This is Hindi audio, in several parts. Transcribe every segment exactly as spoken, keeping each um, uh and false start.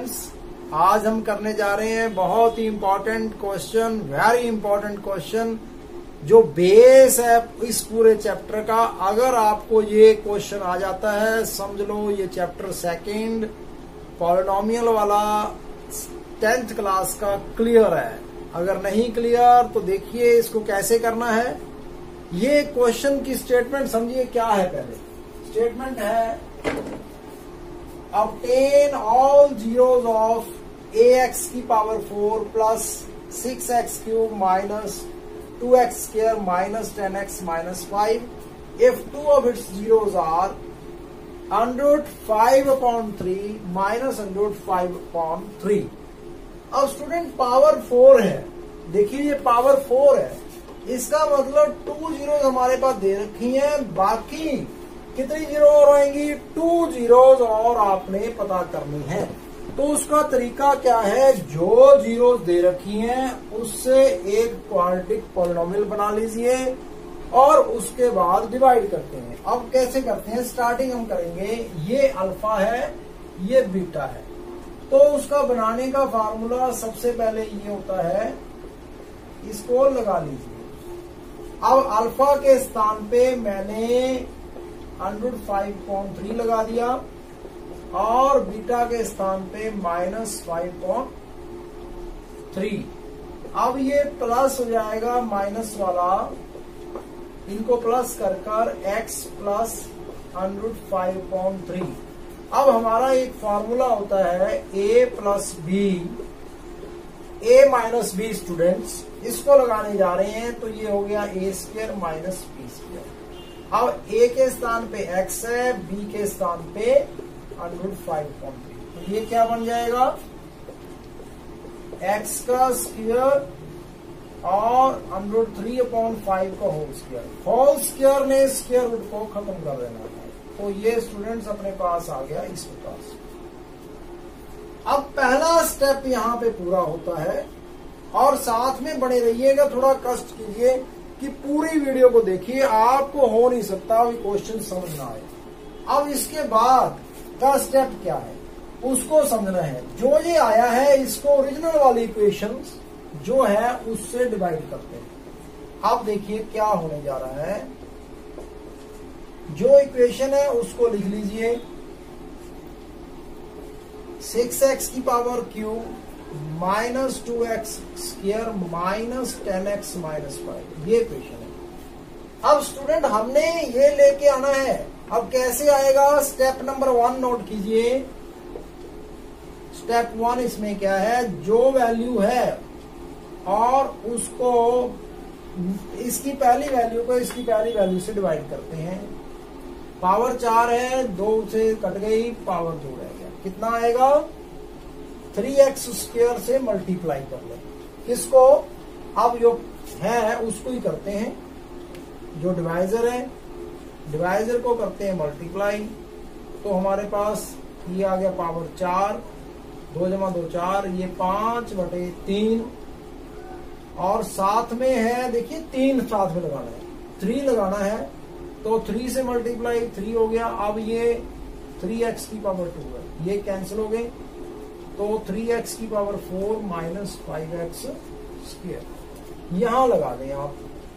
स्टूडेंट्स, आज हम करने जा रहे हैं बहुत ही important question, very important question जो बेस है इस पूरे चैप्टर का। अगर आपको ये क्वेश्चन आ जाता है, समझ लो ये चैप्टर सेकंड पॉलिनोमियल वाला टेंथ क्लास का क्लियर है। अगर नहीं क्लियर तो देखिए इसको कैसे करना है। ये क्वेश्चन की स्टेटमेंट समझिए क्या है। पहले स्टेटमेंट है obtain all zeros of ax की power four plus six x cube minus two x square minus ten x minus five if two of its zeros are under root five upon three minus under root five upon three. अब स्टूडेंट पावर फोर है, देखिए ये पावर फोर है, इसका मतलब टू जीरो हमारे पास दे रखी है, बाकी कितनी जीरो और आएंगी, टू जीरोज और आपने पता करनी है। तो उसका तरीका क्या है, जो जीरोज दे रखी हैं उससे एक क्वाड्रेटिक पॉलिनोमियल बना लीजिए और उसके बाद डिवाइड करते हैं। अब कैसे करते हैं, स्टार्टिंग हम करेंगे, ये अल्फा है ये बीटा है, तो उसका बनाने का फार्मूला सबसे पहले ये होता है, इसको लगा लीजिए। अब अल्फा के स्थान पे मैंने under root five point three लगा दिया और बीटा के स्थान पे माइनस फाइव पॉइंट थ्री। अब ये प्लस हो जाएगा माइनस वाला, इनको प्लस कर कर x plus under root five point three. अब हमारा एक फॉर्मूला होता है a plus b, a minus b students, इसको लगाने जा रहे हैं तो ये हो गया a square minus b square. अब ए के स्थान पे x है, b के स्थान पे under root five point three, तो ये क्या बन जाएगा, x का स्क्वायर और under root three upon five का होल स्क्वायर। होल स्क्वायर ने स्क्वायर रूट को खत्म कर देना है, तो ये स्टूडेंट्स अपने पास आ गया इस प्रकार से। अब पहला स्टेप यहाँ पे पूरा होता है और साथ में बने रहिएगा, थोड़ा कष्ट कीजिए कि पूरी वीडियो को देखिए, आपको हो नहीं सकता अभी क्वेश्चन समझ ना आए। अब इसके बाद का स्टेप क्या है उसको समझना है। जो ये आया है इसको ओरिजिनल वाली इक्वेशंस जो है उससे डिवाइड करते हैं। अब देखिए क्या होने जा रहा है, जो इक्वेशन है उसको लिख लीजिए, सिक्स एक्स की power cube minus two x square minus ten x minus five, ये इक्वेशन है। अब स्टूडेंट हमने ये लेके आना है। अब कैसे आएगा, स्टेप नंबर वन नोट कीजिए। स्टेप वन इसमें क्या है, जो वैल्यू है और उसको इसकी पहली वैल्यू को इसकी पहली वैल्यू से डिवाइड करते हैं। पावर चार है, दो से कट गई, पावर दो रह गया, कितना आएगा, थ्री एक्स स्क्वायर से मल्टीप्लाई कर ले। किसको, अब जो है उसको ही करते हैं, जो डिवाइजर है डिवाइजर को करते हैं मल्टीप्लाई, तो हमारे पास ये आ गया पावर चार, दो जमा दो चार, ये पांच बटे तीन, और साथ में है देखिए तीन साथ में लगाना है, थ्री लगाना है, तो थ्री से मल्टीप्लाई थ्री हो गया। अब ये थ्री एक्स की पावर टू है, ये कैंसिल हो गए, तो थ्री एक्स की power four minus five x square यहां लगा दें आप।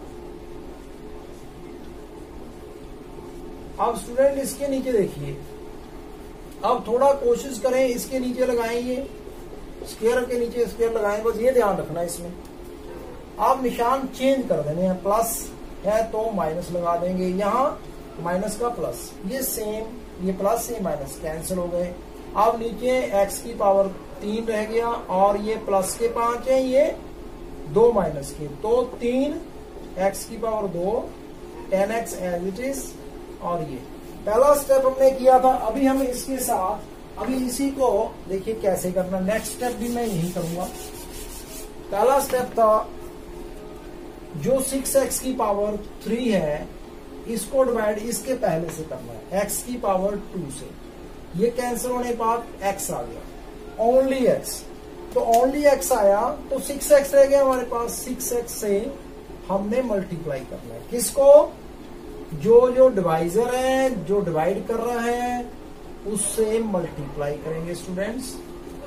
अब स्टूडेंट इसके नीचे देखिए, अब थोड़ा कोशिश करें इसके नीचे लगाएंगे, स्क्वायर के नीचे स्क्वायर लगाएं, बस ये ध्यान रखना इसमें। आप निशान चेंज कर देने हैं, प्लस है तो माइनस लगा देंगे, यहां माइनस का प्लस, ये सेम, ये प्लस ये माइनस कैंसिल हो गए। अब नीचे x की पावर तीन रह गया और ये प्लस के पांच है, ये दो माइनस के, तो तीन x की पावर दो, ten x as it is, और ये पहला स्टेप हमने किया था। अभी हम इसके साथ अभी इसी को देखिए कैसे करना, नेक्स्ट स्टेप भी मैं यही करूंगा। पहला स्टेप था जो सिक्स एक्स की पावर थ्री है इसको डिवाइड इसके पहले से करना है, x की पावर टू से, ये कैंसिल होने के बाद x आ गया, ओनली x, तो ओनली x आया तो सिक्स एक्स रह गया हमारे पास, सिक्स एक्स से हमने मल्टीप्लाई करना है, किसको, जो जो डिवाइजर है, जो डिवाइड कर रहा है उससे मल्टीप्लाई करेंगे स्टूडेंट्स। तो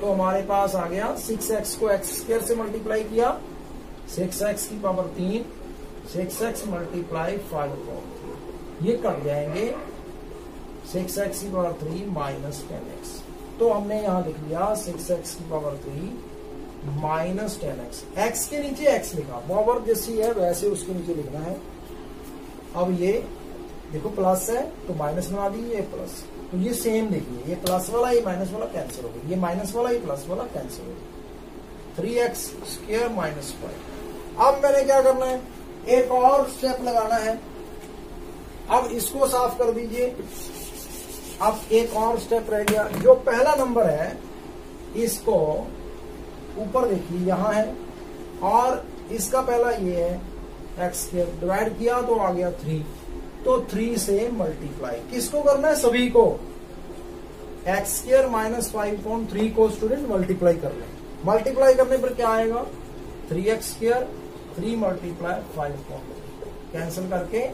तो हमारे पास आ गया सिक्स एक्स को एक्स स्क्वायर से मल्टीप्लाई किया, सिक्स एक्स की पावर तीन, six x multiply five upon ये कट जाएंगे सिक्स एक्स की power three minus ten x. तो हमने यहां लिख लिया सिक्स एक्स की power three minus ten x. X के नीचे एक्स लिखा, पावर जैसी है वैसे उसके नीचे लिखना है। अब ये देखो प्लस है तो माइनस बना दी, ये प्लस, तो ये सेम देखिए, ये प्लस वाला ये माइनस वाला कैंसिल हो गया, ये माइनस वाला ये प्लस वाला कैंसिल हो गया, three x square minus five. अब मैंने क्या करना है, एक और स्टेप लगाना है। अब इसको साफ कर दीजिए। अब एक और स्टेप रह गया, जो पहला नंबर है इसको ऊपर देखिए यहां है, और इसका पहला ये है एक्स स्क्वायर, डिवाइड किया तो आ गया थ्री, तो थ्री से मल्टीप्लाई किसको करना है, सभी को। X square minus five point three को स्टूडेंट मल्टीप्लाई कर लें। मल्टीप्लाई करने पर क्या आएगा, three x square three multiply five point cancel करके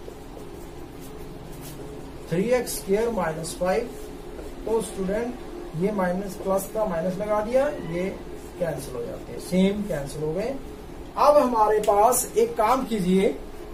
three x square minus five, तो स्टूडेंट ये माइनस प्लस का माइनस लगा दिया, ये कैंसिल हो जाते हैं, सेम कैंसिल हो गए। अब हमारे पास एक काम कीजिए,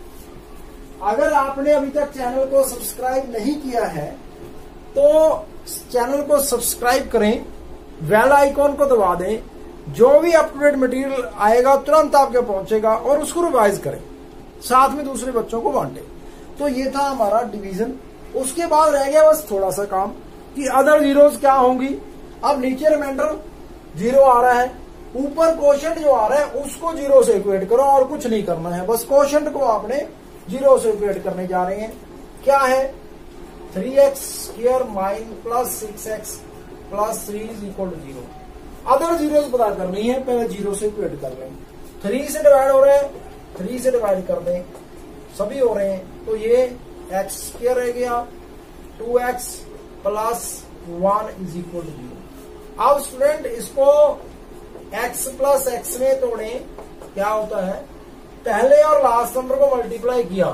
अगर आपने अभी तक चैनल को सब्सक्राइब नहीं किया है तो चैनल को सब्सक्राइब करें, बेल आइकॉन को दबा दें, जो भी अप टू डेट मटेरियल आएगा तुरंत आपके पहुंचेगा, और उसको रिवाइज करें, साथ में दूसरे बच्चों को बांटें। तो ये था हमारा डिवीजन। उसके बाद रह गया बस थोड़ा सा काम कि अदर जीरोज क्या होंगी। अब नीचे रिमाइंडर जीरो आ रहा है, ऊपर कोशेंट जो आ रहा है उसको जीरो से इक्वेट करो, और कुछ नहीं करना है, बस कोशेंट को आपने जीरो से इक्वेट करने जा रहे हैं। क्या है, three x square minus plus six x plus three is equal to zero. Other zeros पता करनी है, पहले जीरो से इक्वेट कर लें। थ्री से डिवाइड हो रहे हैं, थ्री से डिवाइड कर दें, सभी हो रहे हैं, तो ये एक्स स्क्वायर रह गया, two x plus one is equal to zero. अब स्टूडेंट इसको x प्लस एक्स में तोड़े, क्या होता है, पहले और लास्ट नंबर को मल्टीप्लाई किया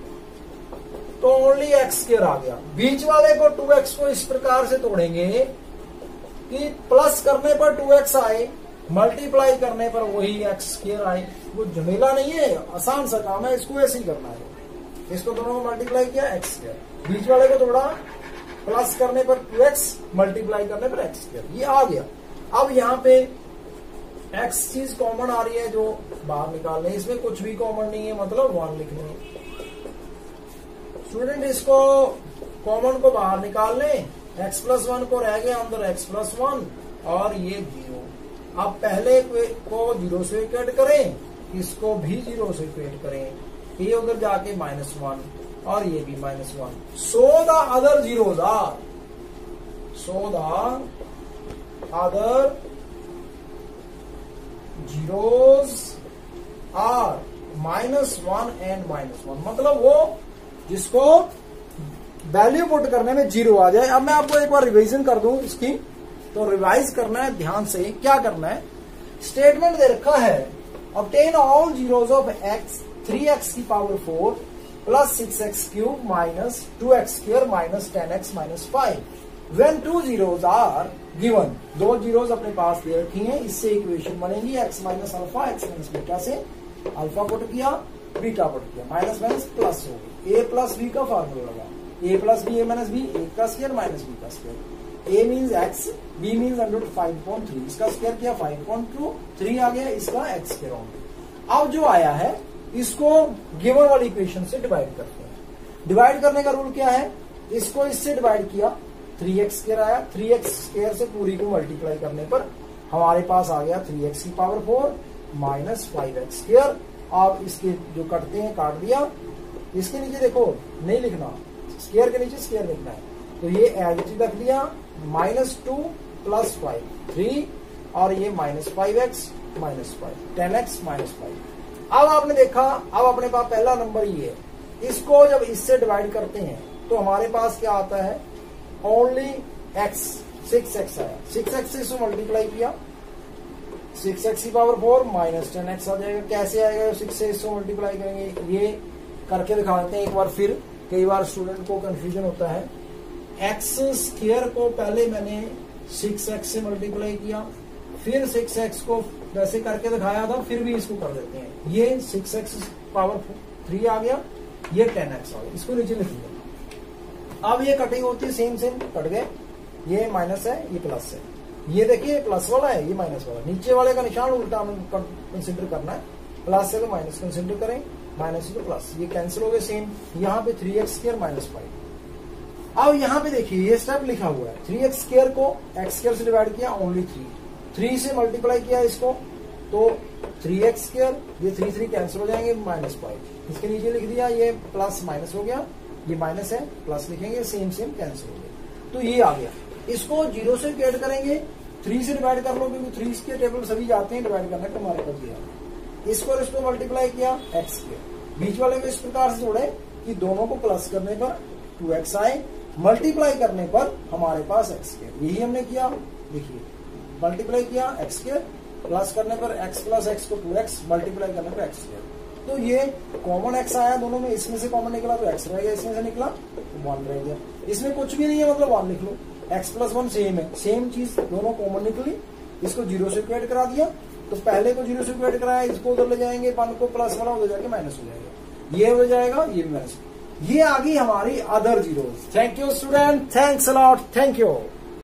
तो ओनली एक्स स्क्वायर आ गया। बीच वाले को टू एक्स को इस प्रकार से तोड़ेंगे कि प्लस करने पर टू एक्स आए, मल्टीप्लाई करने पर वही एक्स स्क्वायर आए। वो झमेला नहीं है, आसान सा काम है, इसको ऐसे ही करना है। इसको दोनों को मल्टीप्लाई किया एक्स स्क्वायर, बीच वाले को तोड़ा, प्लस करने पर टू एक्स, मल्टीप्लाई करने पर एक्स स्क्वायर, ये आ गया। अब यहाँ पे x चीज कॉमन आ रही है जो बाहर निकाल लें, इसमें कुछ भी कॉमन नहीं है, मतलब वन लिख लें। स्टूडेंट इसको कॉमन को बाहर निकाल लें, x प्लस वन को रह गया अंदर x प्लस वन, और ये जीरो। अब पहले को जीरो से इक्वेट करें, इसको भी जीरो से इक्वेट करें, ये उधर जाके माइनस वन और ये भी minus one. So the other zeros are, so the other zeros are minus one and minus one, मतलब वो जिसको वैल्यू पुट करने में जीरो आ जाए। अब मैं आपको एक बार रिवीजन कर दूं इसकी, तो रिवाइज करना है ध्यान से। क्या करना है, स्टेटमेंट दे रखा है, obtain all zeros of x, three x की power four plus six x cube minus two x square minus ten x minus five when two zeros are given. दो जीरोज अपने पास दे रखी हैं, इससे इक्वेशन बनेगी x minus alpha, x minus beta से अल्फा पुट किया, बीटा पुट किया, माइनस माइनस प्लस हो गई, ए प्लस बी का फार्मूला लगा, a plus b a minus b, a का स्क्वायर माइनस बी का square, a means x, b means under five point three, इसका स्क्वायर किया फाइव पॉइंट टू, थ्री आ गया, इसका एक्स स्क्वायर होगा। अब जो आया है इसको गिवन वाली इक्वेशन से डिवाइड करते हैं। डिवाइड करने का रूल क्या है, इसको इससे डिवाइड किया, थ्री एक्स स्क्वायर आया, थ्री एक्स स्क्वायर से पूरी को मल्टीप्लाई करने पर हमारे पास आ गया थ्री एक्स की power four minus five x square. अब इसके जो कटते हैं काट दिया, इसके नीचे देखो नहीं लिखना, स्क्वायर के नीचे स्क्वायर लिखना है, तो ये एज इट इज रख दिया, minus two plus five three, और ये minus five x minus five, ten x minus five. अब आपने देखा, अब अपने पास पहला नंबर ये है, इसको जब इससे डिवाइड करते हैं तो हमारे पास क्या आता है, ओनली एक्स, सिक्स एक्स आया, सिक्स एक्स से इसको मल्टीप्लाई किया, सिक्स एक्स की power four minus ten x आ जाएगा। कैसे आएगा, सिक्स से इसको मल्टीप्लाई करेंगे, ये करके दिखा देते हैं एक बार फिर, कई बार स्टूडेंट को कंफ्यूजन होता है। एक्स स्क्वायर को पहले मैंने सिक्स एक्स से मल्टीप्लाई किया, फिर सिक्स एक्स को वैसे करके दिखाया था, फिर भी इसको कर देते हैं। ये सिक्स एक्स पावर थ्री आ गया, ये टेन एक्स आ गया, इसको नीचे लिख दिया। अब ये कटिंग होती है, सेम सेम कट गए, ये माइनस है ये प्लस है, ये देखिए प्लस वाला है ये माइनस वाला, नीचे वाले का निशान उल्टा हमें कंसिडर करना है, प्लस है तो माइनस कंसिडर करें, माइनस है तो प्लस, ये कैंसिल हो गए सेम। यहाँ पे three x square minus five. अब यहाँ पे देखिए ये स्टेप लिखा हुआ है, थ्री एक्स स्क्वायर को एक्स स्क्वायर से डिवाइड किया, ओनली थ्री, थ्री से मल्टीप्लाई किया इसको तो थ्री एक्स स्क्वायर, ये थ्री थ्री कैंसिल हो जाएंगे, माइनस फाइव, इसके नीचे लिख दिया, ये प्लस माइनस हो गया, ये माइनस है प्लस लिखेंगे, सेम सेम कैंसिल हो गया, तो ये आ गया। इसको जीरो से कैड करेंगे, थ्री से डिवाइड कर लो क्योंकि थ्री के टेबल सभी जाते हैं डिवाइड करने, तो हमारे पास ये आ गया। इसको इसको मल्टीप्लाई किया एक्स के, बीच वाले को इस प्रकार से जोड़े कि दोनों को प्लस करने पर टू एक्स आए, मल्टीप्लाई करने पर हमारे पास एक्स के, यही हमने किया। देखिए मल्टीप्लाई किया एक्स के, प्लस करने पर एक्स प्लस एक्स को टू एक्स, मल्टीप्लाई करने पर एक्स के, तो ये कॉमन एक्स आया दोनों में, इसमें से कॉमन निकला तो एक्स रह गया, इसमें से निकला तो वन रह गया, इसमें कुछ भी नहीं है मतलब वन लिख लो, एक्स प्लस वन सेम है, सेम चीज दोनों कॉमन निकली, इसको जीरो से इक्वेट करा दिया, तो पहले को जीरो से इक्वेट कराया, इसको उधर ले जाएंगे, वन को प्लस वाला उधर जाके माइनस हो जाएगा, ये हो जाएगा ये भी माइनस, ये आ गई हमारी other zeros. Thank you student, thanks a lot, thank you.